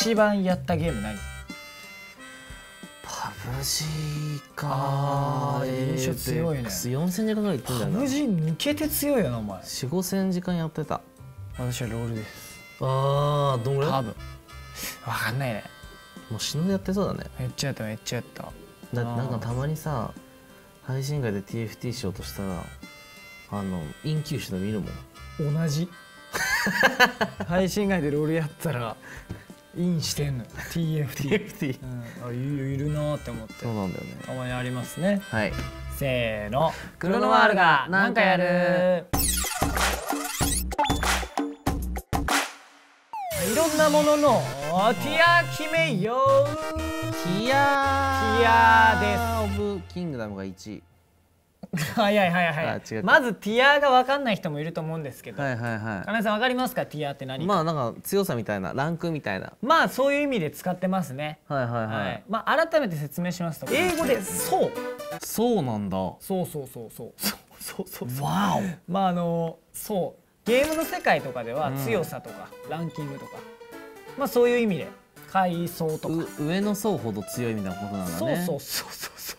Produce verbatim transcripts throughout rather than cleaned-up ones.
一番やったゲーム何？ パブジーかー印象強いね。 よんせんじかんぐらいいってんだよな。 パブジー抜けて強いよなお前。 よん、ごせんじかんやってた。 私はロールです。 あー、どんぐらい？ 多分わかんないね。 もう死ぬでやってそうだね。 めっちゃやっためっちゃやった。 だなんかたまにさ、配信外で ティーエフティー しようとしたらあのインキューシの見るもん。 同じ配信外でロールやったらインしてんの ティーエフティーティーエフティー、 うん、あいるいるなーって思って。 そうなんだよね。 たまにありますね。 はい、 せーの、クロノワールがなんかやる。いろんなもののティア決めよう。 ティアティアです。オブキングダムがいちい。 はいはいはいはい。まずティアが分かんない人もいると思うんですけど、 はいはいはい。 金井さん分かりますか？ティアって何か。 まあなんか強さみたいな、ランクみたいな。 まあそういう意味で使ってますね。 はいはいはい。 はい、まあ改めて説明しますと、英語でそう。 そうなんだ。 そうそうそうそうそうそうそう。 わお。 まああのそうゲームの世界とかでは強さとかランキングとか、まあそういう意味で階層とか上の層ほど強いみたいなことなんだね。 そうそうそうそうそう。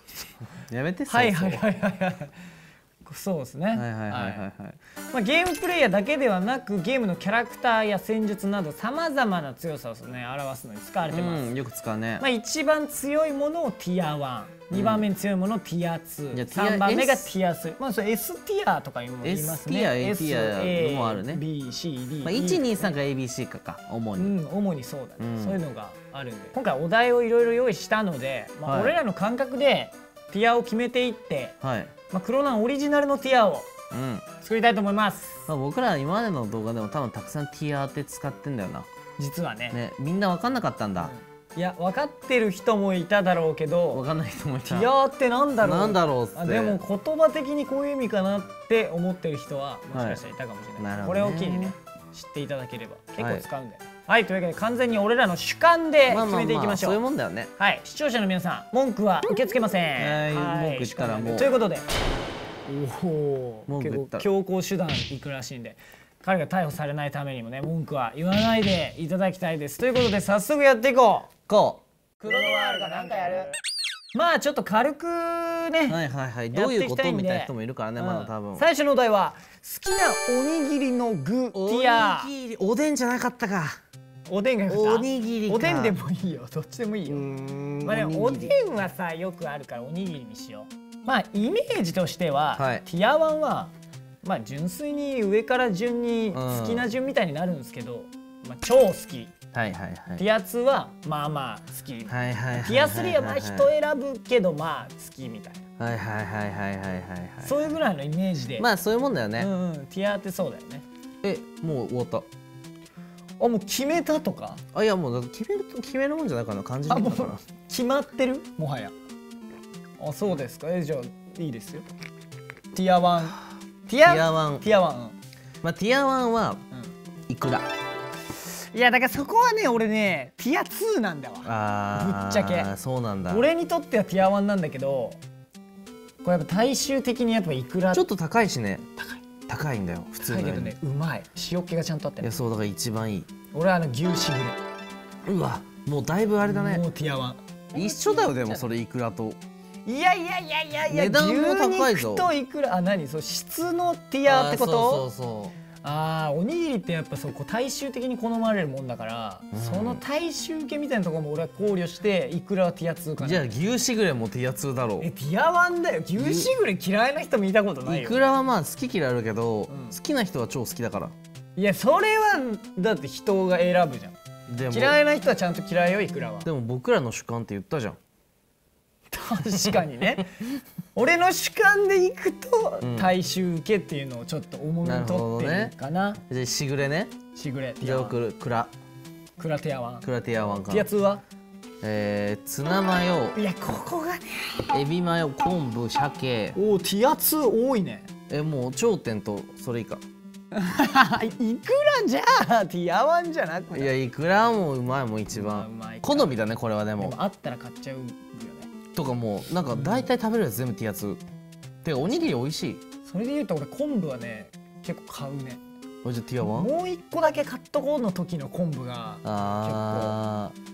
やめて。 はいはいはいはいはい。そうですね。はいはいはいはい。まあゲームプレイヤーだけではなく、ゲームのキャラクターや戦術などさまざまな強さをね表すのに使われてます。 よく使うね。 まあ一番強いものをティアワン、にばんめに強いものをティアツー、さんばんめがティアスリー。まあそれ エス ティアとか言いますね。 エス ティア エー ティアもあるね。 ビー シー ディーまあいちにさんが エービーシー かか主に。 うん主にそうだね。そういうのがあるんで、今回お題をいろいろ用意したので、まあ俺らの感覚でティアを決めていって、まあクロナンオリジナルのティアを作りたいと思います。 まあ僕ら今までの動画でも多分たくさんティアって使ってんだよな。 実はね。 ね、みんな分かんなかったんだ。 いや分かってる人もいただろうけど、 分かんない人もいた。 ティアってなんだろう。 なんだろうって。 でも言葉的にこういう意味かなって思ってる人はもしかしたらいたかもしれない。これを機にね知っていただければ結構使うんだよ。はい、というわけで完全に俺らの主観で決めていきましょう。 そういうもんだよね。 はい、視聴者の皆さん文句は受け付けません。 文句言ったらもうということで、おお結構強硬手段いくらしいんで、彼が逮捕されないためにもね文句は言わないでいただきたいです。ということで早速やっていこう。 こうクロノワールがなんかやる。まあちょっと軽くね、 はいはいはい、どういうことみたいな人もいるからね、まだ多分。 最初のお題は好きなおにぎりの具ティア。 おにぎり、おでんじゃなかったか。 おでんがよかった。 おにぎりか。 おでんでもいいよ、どっちでもいいよ。まあでもおでんはさよくあるからおにぎりにしよう。まあイメージとしては、はい、ティアワンはまあ純粋に上から順に好きな順みたいになるんですけど、まあ超好き。はいはいはい。ティアツーはまあまあ好き。はいはいはい。ティアスリーはまあ人選ぶけどまあ好きみたいな。はいはいはいはいはいはいはい。そういうぐらいのイメージで。まあそういうもんだよね。うんうん。ティアってそうだよね。え、もう終わった。あ、もう決めたとか。あ、いやもう決めると決めるもんじゃないかな、感じだから。決まってる？もはや。あ、そうですか。え、じゃあいいですよ。ティアワン。ティアワン。ティアワン。まあティアワンはいくら。いやだからそこはね俺ねティアツーなんだわ。ぶっちゃけ。そうなんだ。俺にとってはティアワンなんだけど、これやっぱ大衆的にやっぱいくらちょっと高いしね。高い高いんだよ普通の。高いけどねうまい。塩気がちゃんとあって。いやそうだから一番いい。俺はあの牛しぐれ。うわもうだいぶあれだね。もうティアワン一緒だよ。でもそれいくらと。いやいやいやいやいや値段も高いぞ。牛肉といくら。あ、何そう質のティアってこと。そうそうそう。あーおにぎりってやっぱそうこう大衆的に好まれるもんだから、うん、その大衆受けみたいなところも俺は考慮していくらはティアツーかな。じゃあ牛しぐれもティアツーだろう。えティアワンだよ。牛しぐれ嫌いな人見たことないよ。いくらはまあ好き嫌いあるけど、うん、好きな人は超好きだから。いやそれはだって人が選ぶじゃん。でも嫌いな人はちゃんと嫌いよいくらは。でも僕らの主観って言ったじゃん。確かにね。俺の主観でいくと大衆受けっていうのをちょっと重みにとってるかな。じゃあしぐれね。しぐれ。じゃあクラクラティアワン。クラティアワンか。ティアツーはえツナマヨ。いやここがねエビマヨ昆布鮭。おおティアツー多いね。えもう頂点とそれ以下。いくらじゃあティアワンじゃなくて。いやいくらもうまいもん一番。好みだねこれは。でもあったら買っちゃうよね。とかもうなんか大体食べるやつ全部ティアツー。てかおにぎり美味しい。それでいうと俺昆布はね結構買うね。じゃあティアワン？もう一個だけ買っとこうの時の昆布が結構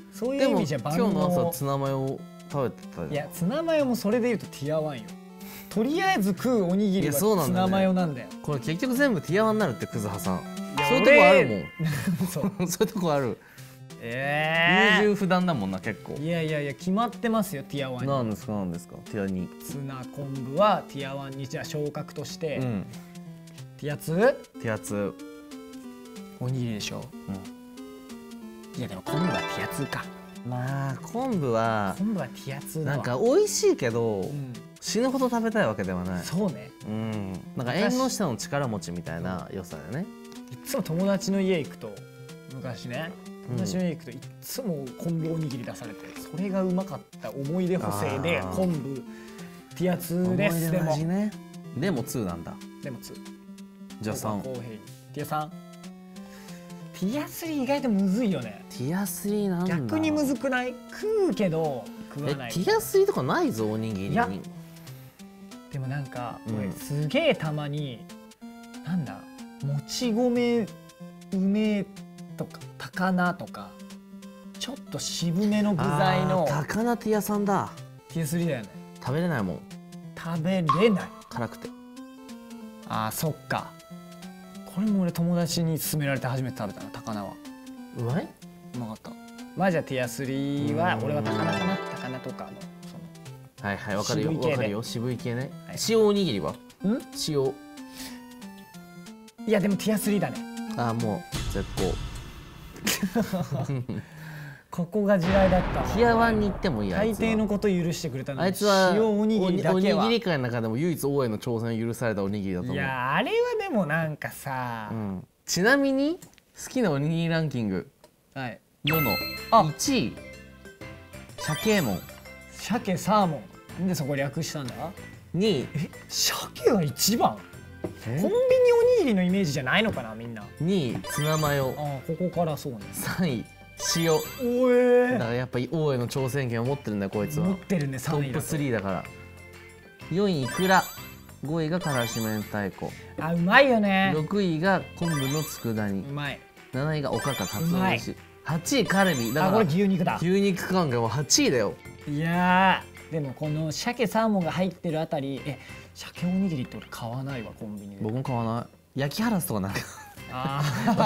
味じゃ万能。 今日の朝ツナマヨ食べてたじゃん。 いやツナマヨもそれでいうとティアワンよ。とりあえず食うおにぎりはツナマヨなんだよ。 これ結局全部ティアワンになるってクズハさん。そういうとこあるもん。そうそういうとこある。ええ。優柔不断だもんな結構。 いやいやいや決まってますよティアワンに。 なんですかなんですかティアに。 ツナ昆布はティアワンにじゃあ昇格として。うん、ティアツティアツおにぎりでしょ。うん、いやでも昆布はティアツか。 まあ昆布は昆布はティアツだわ。 なんか美味しいけど、うん、死ぬほど食べたいわけではない。 そうね。 うん。なんか縁の下の力持ちみたいな良さだよね。 いつも友達の家行くと昔ね。友達の家行くといつも昆布おにぎり出されて、それがうまかった思い出補正で昆布ティアツです。でもね。でもツーなんだ。 でもツー。 じゃあさん。 ティアさん。ティアスリー意外とむずいよね。 ティアスリーなんだ。 逆にむずくない？食うけど食わない。 ティアスリーとかないぞおにぎりに。 でもなんか、うん、すげえたまになんだもち米梅とか高菜とかちょっと渋めの具材の高菜ティアさんだ。 ティアスリーだよね。 食べれないもん。 食べれない。 辛くて。 あーそっか。これも俺友達に勧められて初めて食べたな高菜は。 うまい？ うまかった。まあじゃあティアスリーは俺は高菜かな。高菜とかのそのはいはいわかるよわかるよ渋い系ね。塩おにぎりは？ん？塩。 いやでもティアスリーだね。 ああもう絶好。 ここが地雷だった。 ティアワンに行ってもいいや。 大抵のこと許してくれたのに。 あいつは塩おにぎりだけは。 おにぎり界の中でも唯一王への挑戦を許されたおにぎりだと思う。 いやあれはでもなんかさ、 うん、ちなみに好きなおにぎりランキング、はい、世のいちい鮭もん。 鮭サーモンなんでそこ略したんだ。 にいえ鮭が一番。コンビニおにぎりのイメージじゃないのかなみんな。 にいツナマヨ。 あここからそうね。 さんい塩。 おえだからやっぱり王への挑戦権を持ってるんだよこいつは。 持ってるね。 トップスリーだから。よんいいくら。ごいがからし明太子。 あうまいよね。 ろくいが昆布の佃煮。 うまい。 なないがおかかかつお節。はちいカルビ。だからこれ牛肉だ。 牛肉感がもうはちいだよ。 いやでもこの鮭サーモンが入ってるあたりえ鮭おにぎりって俺買わないわコンビニで。 僕も買わない。焼きハラスとかなんかあ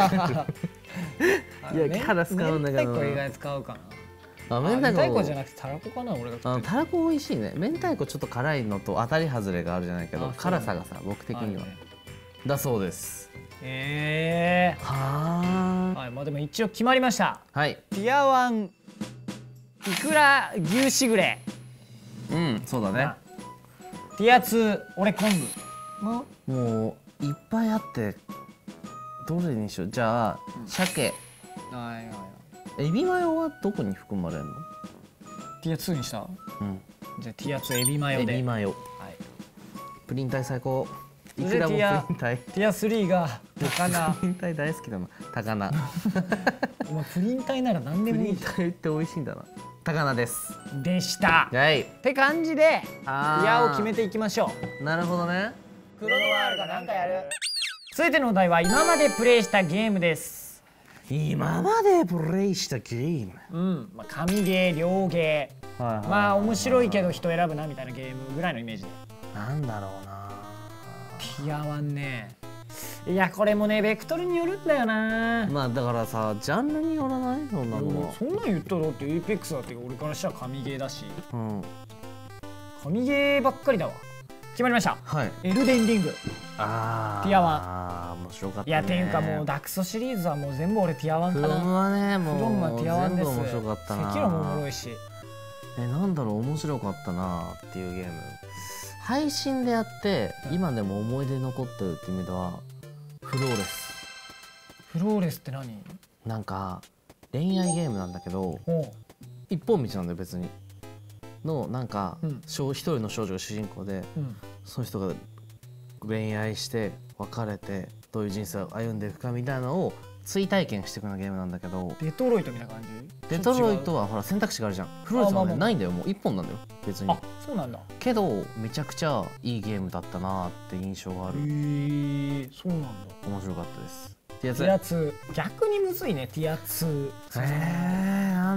あ焼きハラス買うんだけど明太子意外と使うかな。 あ明太子じゃなくてたらこかな俺が。 あたらこ美味しいね。明太子ちょっと辛いのと当たり外れがあるじゃないけど辛さがさ僕的にはだそうです。 へえ。はあ。はいまあでも一応決まりました。はい。ティアワンいくら牛しぐれ。 うんそうだね。 ティアツー俺昆布。 もういっぱいあってどれにしよう。じゃあ鮭。はいはい。エビマヨはどこに含まれるの？ ティアツーにした？うん。じゃあティアツーエビマヨで。 エビマヨ。はい。プリン体最高。いくらもプリン体。 ティアスリーが高菜。 プリン体大好きだな。高菜。 お前プリン体なら何でもいい。 プリン体って美味しいんだな。高菜です。 でした。はい。って感じでティアを決めていきましょう。なるほどね。 クロノワールが何かやる。続いてのお題は今までプレイしたゲームです。 今までプレイしたゲーム。 うん。まあ神ゲー、両ゲー。まあ面白いけど人選ぶなみたいなゲームぐらいのイメージで。 なんだろうな。 ティアワンね。いやこれもねベクトルによるんだよな。 まあだからさジャンルによらないそんなのは。 そんなん言ったらだってエーペックスだって俺からしたら神ゲーだし、うん、神ゲーばっかりだわ。決まりました。はい。エルデンリング。ああ。ティアワン。ああ面白かったね。いやっていうかもうダクソシリーズはもう全部俺ティアワンかな。 フロムはねもうフロムはティアワンです。 全部面白かったな。 セキロもおもろいし。 えなんだろう面白かったなっていうゲーム。配信でやって、うん、今でも思い出に残ってるっていう意味ではフローレス。 フローレスって何？ なんか恋愛ゲームなんだけど一本道なんだよ別にのなんか、うん、一人の少女が主人公で、うん、その人が恋愛して別れてどういう人生を歩んでいくかみたいなのを追体験していくようなゲームなんだけど。 デトロイトみたいな感じ？ デトロイトはほら選択肢があるじゃん。フローレスはねないんだよ。もう一本なんだよ別に。 あそうなんだ。 けどめちゃくちゃいいゲームだったなって印象がある。へえそうなんだ。 面白かったです。 ティアツー逆にむずいね。ティアツーえー、なん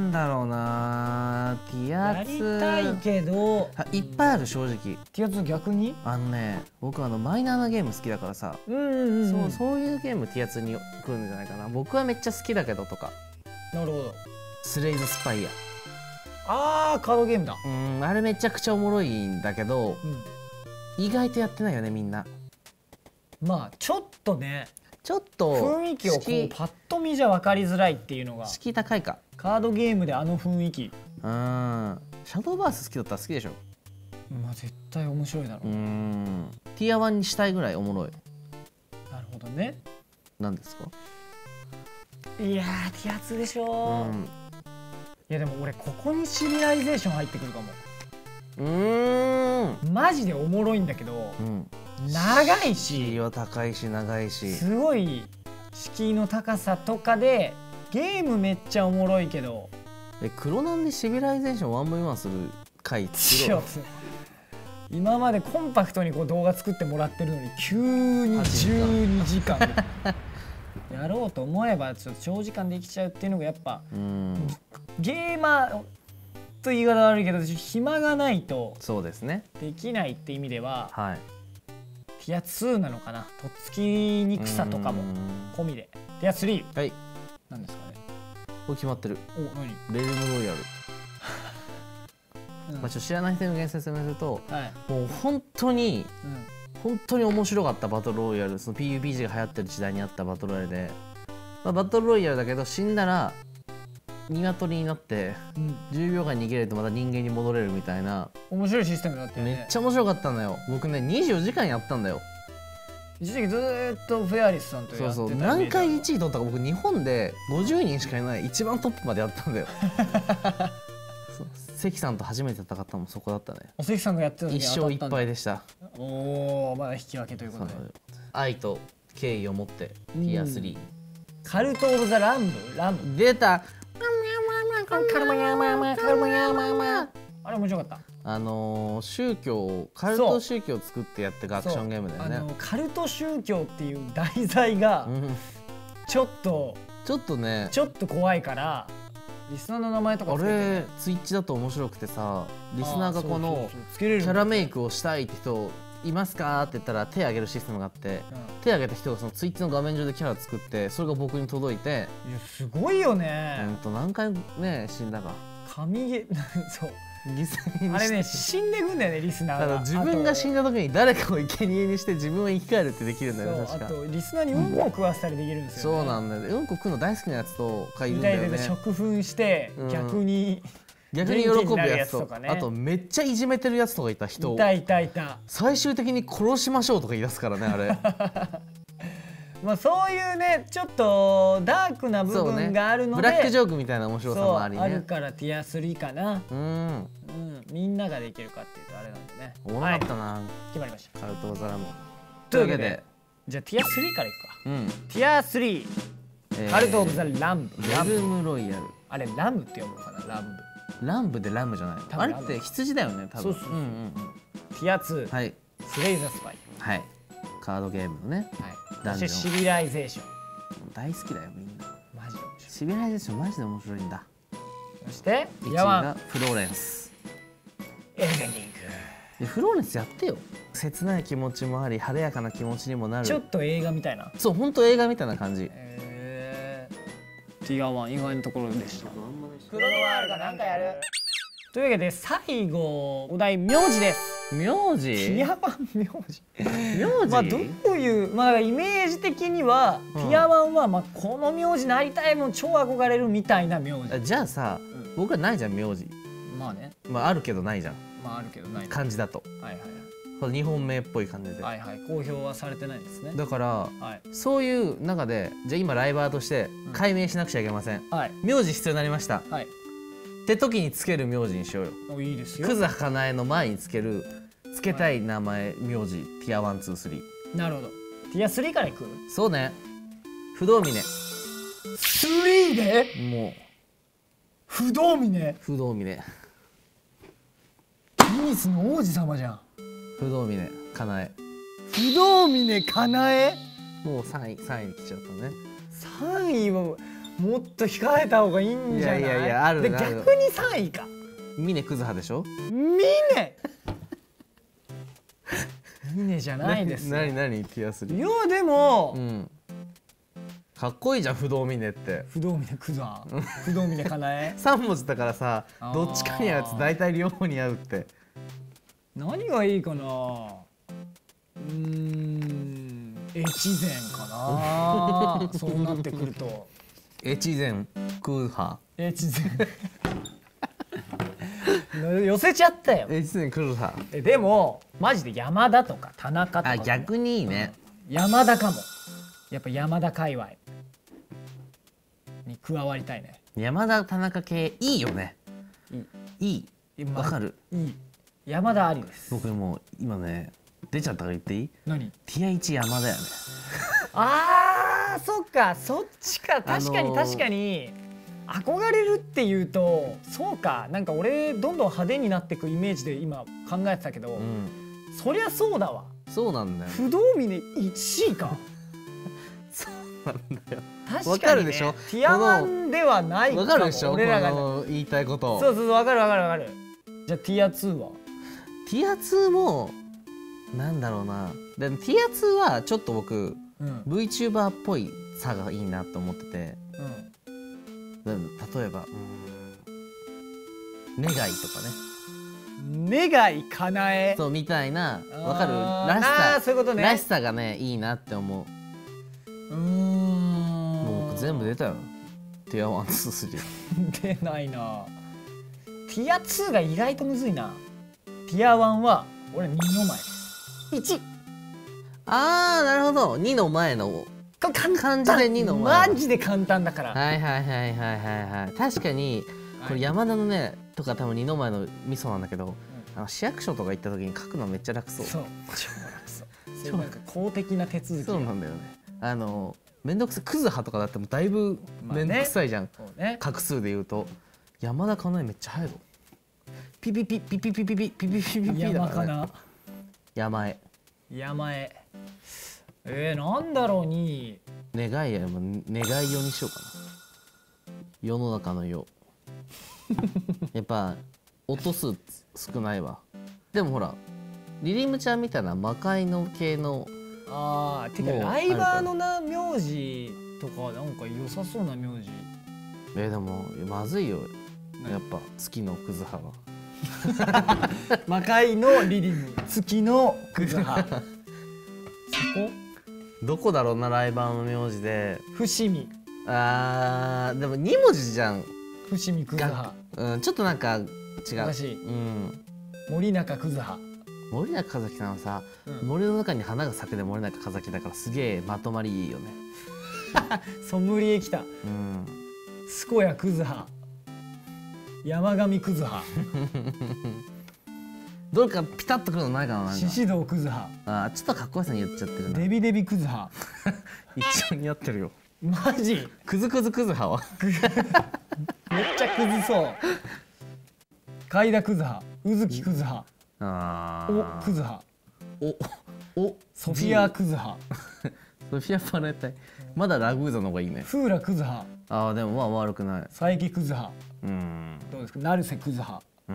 なんだろうな、ティアツやりたいけどいっぱいある正直。 ティアツ逆にあのね、僕あのマイナーなゲーム好きだからさ、 うんうんうん、 そうそういうゲームティアツに来るんじゃないかな。僕はめっちゃ好きだけどとか。 なるほど。 スレイズスパイア、 あーカードゲームだ。 うん、あれめちゃくちゃおもろいんだけど、うん、意外とやってないよねみんな。 まあちょっとね、 ちょっと雰囲気をこうパッと見じゃ分かりづらいっていうのが。 敷居高いか。 カードゲームであの雰囲気。 うん。シャドーバース好きだったら好きでしょ。 まあ絶対面白いだろう。うん。 ティアワンにしたいぐらいおもろい。 なるほどね。 何ですか。 いやーティアツでしょ、うん、いやでも俺ここにシビライゼーション入ってくるかも。うーん、マジでおもろいんだけど、うん、長いし、 敷居は高いし長いし、 すごい敷居の高さとかでゲームめっちゃおもろいけど。 え、黒なんでシビライゼーションワンブイワンする回作ろう。 今までコンパクトにこう動画作ってもらってるのに急にじゅうにじかんやろうと思えばちょっと長時間できちゃうっていうのがやっぱ、うん、ゲーマーと言い方悪いけど暇がないとそうですねできないって意味では、 はい、 ティアツーなのかな。とっつきにくさとかも込みで。ティアスリー、 はい、 なんですかね。 これ決まってる。 お、何？ レルムロイヤル。うん、まあちょっと知らない人に説明すると、はい、もう本当に、うん本当に面白かったバトルロイヤル、その ピーユービージー が流行ってる時代にあったバトルロイヤルで、まあ、バトルロイヤルだけど死んだら鶏になって、うん、じゅうびょうかん逃げるとまた人間に戻れるみたいな面白いシステムだったよね。 めっちゃ面白かったんだよ。僕ねにじゅうよじかんやったんだよ。 一時期ずーっとフェアリスさんとやってた。 そうそう、何回いちい取ったか。僕日本でごじゅうにんしかいない一番トップまでやったんだよ関さんと初めて戦ったのもそこだったね。 お関さんがやってた時一勝一敗でした。 おお、まだ引き分けということで。 愛と敬意を持ってティアスリー、 カルト・オブ・ザ・ランブランブ出た。 あれ面白かった。 あのー、宗教カルト宗教を作ってやってるアクションゲームだよね。 あのー、カルト宗教っていう題材がちょっとちょっとねちょっと怖いからリスナーの名前とかつけて、ね、あれツイッチだと面白くてさ、リスナーがこのキャラメイクをしたいって人いますかって言ったら手を挙げるシステムがあって、うん、手を挙げた人がそのツイッチの画面上でキャラ作ってそれが僕に届いて、いやすごいよね。 ほんと何回ね死んだか。 神ゲそう犠牲にあれね死んでくんだよねリスナーが。 自分が死んだ時に誰かを生贄にして自分は生き返るってできるんだよね。確かあとリスナーにうんこ食わせたりできるんですよね。 そうなんだよ。うんこ食うの大好きなやつとかいるんだよね。 食粉して逆に、 うん、逆に喜ぶやつとか、ね、あとめっちゃいじめてるやつとかいた人いたいたいた。 最終的に殺しましょうとか言い出すからねあれまあそういうねちょっとダークな部分があるので、 ね、ブラックジョークみたいな面白さもありね。 あるからティアスリーかな。うん、うん、みんなができるかっていうとあれなんでね。 おもろかったな、はい、 決まりました。 カルト・オブ・ザ・ラムというわけでじゃあティアスリーからいくか。うん、ティアスリー、えー、カルト・オブ・ザ・ラムレルムロイヤル。 あれラムって読むのかな。ラムランブでラムじゃない。あれって羊だよね多分。 そうそうそう、うんうん、ティアツー、はい、スレイザースパイ、 はい、カードゲームのね、はい、 そしてシビライゼーション大好きだよみんな。 マジで面白い。 シビライゼーションマジで面白いんだ。 そしていちいがフローレンスエルデンリング。フローレンスやってよ。切ない気持ちもあり晴れやかな気持ちにもなる。 ちょっと映画みたいな。 そう本当映画みたいな感じ。 えー、ティアワン意外なところでした。クロノワールが何かやる。というわけで最後お題名字です。 名字？ ティアワン名字。 名字？ まあどういうまあイメージ的には、うん、ティアワンはまあこの名字なりたいもん超憧れるみたいな名字。 じゃあさ、うん、僕はないじゃん名字。 まあね。 まああるけどないじゃん。 まああるけどない。 漢字だと。 はいはいはい。 日本名っぽい感じで。 はいはい。公表はされてないですね。 だから、はい、そういう中でじゃあ今ライバーとして解明しなくちゃいけません。うん、はい。名字必要になりました。はい。って時につける名字にしようよ。 おいいですよ。 クズハカナエの前につけるつけたい名前、はい、名字ティアワンツースリー。 なるほど。ティアスリーからいく。 そうね。不動峰。 スリーで？ もう不動峰。 不動峰。 テニスの王子様じゃん。 不動峰かなえ。 不動峰かなえ。 もう三位三位に来ちゃったね。 三位はもっと控えた方がいいんじゃない？いやいやいや、あるで、逆にさんいか。 峰クズハでしょ。 峰峰じゃないですよ。 何何ティアスリー。 いやでも、 うん、かっこいいじゃん不動峰って。 不動峰クズハ不動峰かなえさん文字だからさ、どっちかに合うやつ大体両方に合うって。 何がいいかな。うーん、越前かなそうなってくると越前クーハ越前寄せちゃったよ。 越前クーハ。 でもマジで山田とか田中とか。 あ、逆にいいね、 うん、山田かも。やっぱ山田界隈に加わりたいね。 山田田中系いいよね。いいいい、わかる。 いい、山田ありです。 僕もう今ね出ちゃったから言っていい？ 何？ ティアいち山田よね。 あー、そっか、そっちか。確かに確かに、あのー、憧れるっていうとそうか。なんか俺どんどん派手になっていくイメージで今考えてたけど、うん、そりゃそうだわ。 そうなんだよ。 不動峰いちいかそうなんだよ。 確かに、ね、かるでしょ。ティアワンではないかも。 わかるでしょ、俺らが言いたいこと。 そうそうそう、わかるわかるわかる。じゃあティアツーは？ ティアツーもなんだろうな。でもティアツーはちょっと僕、うん、VTuber っぽい差がいいなと思ってて、うん、例えば願いとかね。 願い叶えそうみたいな、わかる？らしさ、そういうことね。らしさがねいいなって思う。うーん、もう僕全部出たよ。ティアワン、ツー、スリー出ないな。ティアツーが意外とむずいな。ティアワンは俺にの前いち。 あー、なるほど。にの前の漢字でにの前。マジで簡単だから。 はいはいはいはいはいはい。確かにこれ山田のねとか多分にの前の味噌なんだけど、あの市役所とか行った時に書くのめっちゃ楽そう。そう、 超楽そう。そうなんか公的な手続き。 そうなんだよね。あのめんどくさいクズハとかだってもだいぶめんどくさいじゃん。画数で言うと山田かなえめっちゃ早いぞ。ピピピピピピピピピピピピピ山かな。 山へ。 山へ。えー、なんだろうに。 願いやも願いよにしようかな。世の中の世。やっぱ音数少ないわ。でもほらリリムちゃんみたいな魔界の系の。 ああ、てかライバーのな名字とかなんか良さそうな名字。 えー、でもまずいよ。やっぱ月のクズハは。 魔界のリリム、月のクズハ。そこ？ どこだろうな、ライバーの名字で。 伏見。 あー、でもに文字じゃん。 伏見クズハ。 うん、ちょっとなんか違う。 おかしい。うん。森中クズハ。 森中和樹さんはさ、うん、森の中に花が咲くで森中和樹だからすげえまとまりいいよね。 ソムリエきた。うん。健やクズハ。山上クズハ。 どれかピタッとくるのないかな。 獅子堂クズハ。 あ、ちょっとかっこよさに言っちゃってるな。 デビデビクズハ。 一緒にやってるよ。 マジ？ クズクズクズハは。 めっちゃクズそう。海田クズハ。宇月クズハ。 あおクズハ。 おおソフィアクズハ。 ソフィアパネタイ。まだラグーザの方がいいね。 フーラクズハ。 ああ、でもまあ悪くない。 佐伯クズハ。うん。どうですか。成瀬クズハ。うん。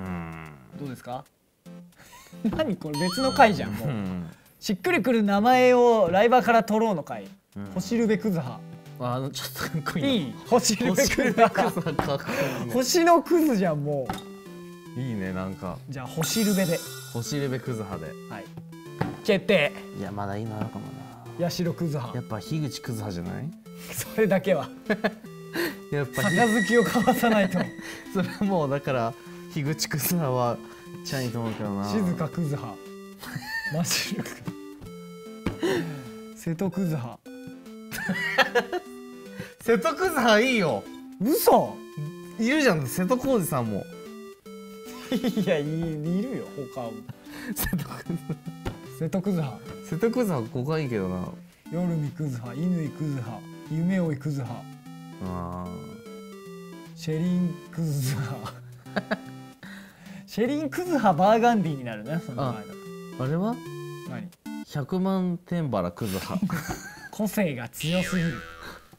どうですか。何これ別の回じゃんもう。しっくりくる名前をライバーから取ろうの回。星ルベクズハ。 あのちょっとかっこいい。 いい。星ルベクズハ。星のクズじゃんもう。いいねなんか。 じゃあ星ルベで。 星ルベクズハで。 はい。決定。 いやまだいいのあるかもな。八代クズハ。 やっぱ樋口クズハじゃない？ それだけは。 やっぱ杯を交わさないと。 それはもうだから樋口クズハはちゃいいと思うけどな。 静香クズハ。マシルク。瀬戸クズハ。 瀬戸クズハいいよ。 嘘？ いるじゃん瀬戸康史さんも。 いや い, いるよ他も。瀬戸クズハ。瀬戸クズハ。 瀬戸クズハここはいいけどな。 夜見クズハ、乾クズハ、夢追いクズハ。ああ。シェリンクズハ。シェリンクズハバーガンディになるねその前だと。 あれは？ 何？ 百万天原クズハ。 個性が強すぎる。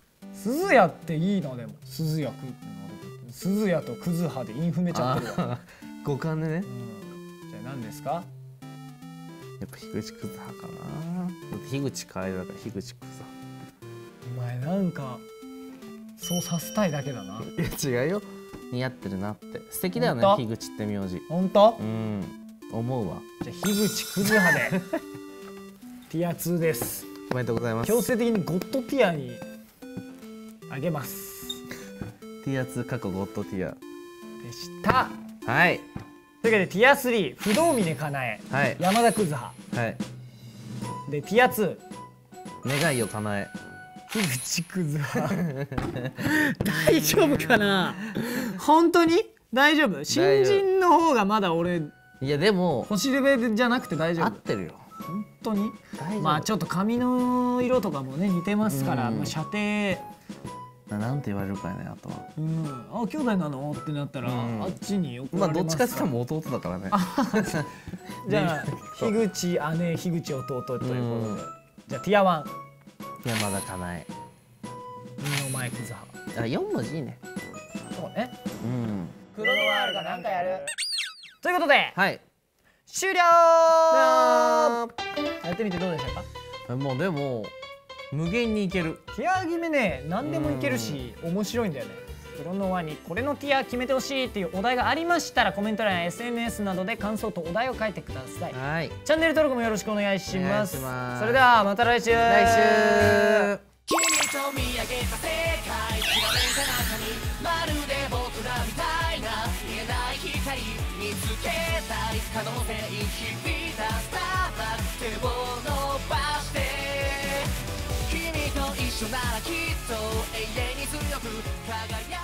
鈴谷っていいな。でも鈴谷く鈴谷とクズハでインフメちゃってるわ。 五感でね、うん、 じゃあ何ですか？ やっぱ樋口クズハかな。樋口楓だから樋口クズハ。 お前なんかそうさせたいだけだな。 いや違うよ、似合ってるなって。素敵だよね樋口って名字。 本当？ うん思うわ。 じゃあ樋口クズハでティアツーです。 おめでとうございます。 強制的にゴッドティアにあげます。 ティアツー過去ゴッドティアでした。 はい。 というわけでティアスリー不動峰かなえ、はい、山田クズハ、はい、でティアツー願いを叶え樋口クズハ大丈夫かな。本当に大丈夫？新人の方がまだ俺いやでも星レベルじゃなくて大丈夫？ 合ってるよ本当に。まあちょっと髪の色とかもね似てますから、まあ、射程なんて言われるかやね。あとは 「うん、あ兄弟なの？」ってなったら、うん、あっちに怒られますから。まあどっちかって言っても弟だからね。 じゃあ樋口姉樋口弟ということで、うん、じゃあティアワン山田かなえ二の前クズハ。 あよん文字いいね。 そうね。うんクロノワールが何かやるということで、はい、終了。やってみてどうでしたか？ もうでも無限にいける。 ティア決めね何でもいけるし面白いんだよね。クロノワにこれのティア決めてほしいっていうお題がありましたらコメント欄や エスエヌエス などで感想とお題を書いてください。はい、チャンネル登録もよろしくお願いします。それではまた来週。 来週。 君と見上げた世界、きらめいた中にまるで僕らみたいな見えない光見つけたい可能性響いたスターバック手を伸ばして君と一緒ならきっと永遠に強く輝く